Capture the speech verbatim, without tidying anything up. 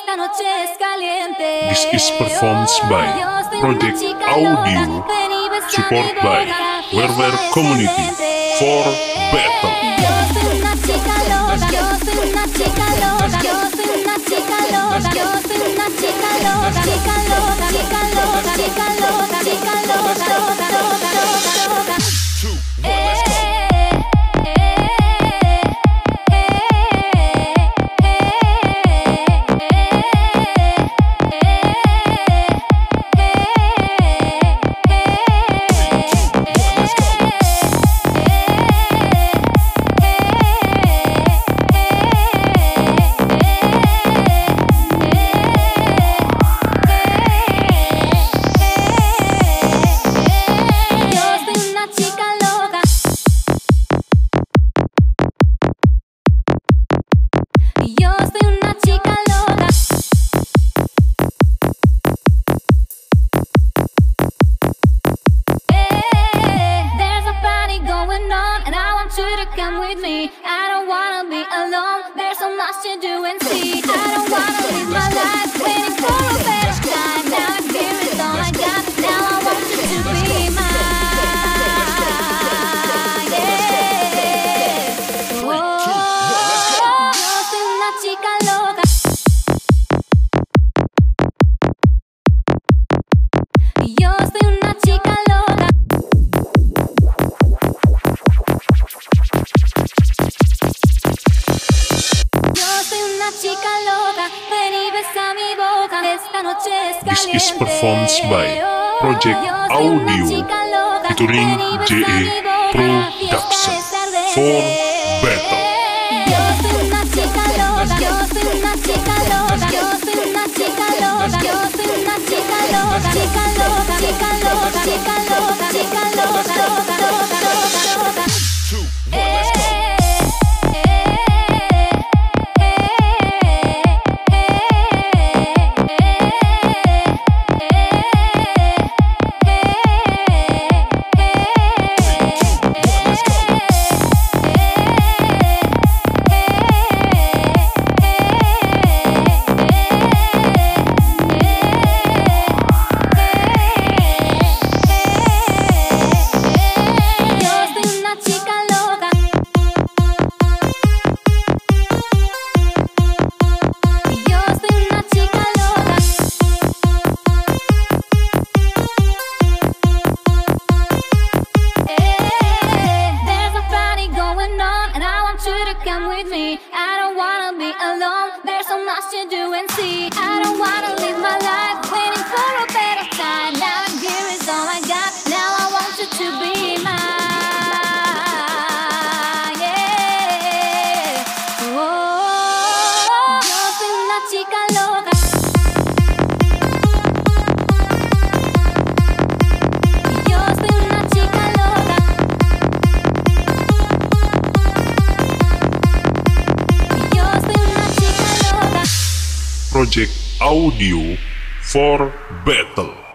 Esta noche es caliente. This is performed by Project Audio, support by Werwer Community for Battle. Yo soy una chica loca, yo soy una chica loca, yo soy una chica loca, yo soy una chica loca, chica loca, chica loca, chica loca, chica loca, loca, loca, loca, loca. Come with me, I don't wanna be alone. There's so much to do and see. I don't wanna live my life waiting for a better time. Now I'm here is all I got. Now I want you to be mine. Yeah. Oh, yo soy una chica loca. Yo soy una chica loca. Chica loca, ven y besa mi boca. Esta noche es caliente. This is performed by Project Audio, featuring J E Production for Battle. Yo soy una chica loca, yo soy una chica loca, yo soy una chica loca, yo soy una chica loca, chica loca, chica loca, chica loca, chica loca, loca, loca, loca, loca. Come with me, I don't wanna be alone. There's so much to do and see. I don't wanna live my life waiting for a better time. Now I'm here is all I got. Now I want you to be mine. Yeah. Oh, yo soy una chica loca. Yo soy una chica loca. Project Audio for Battle.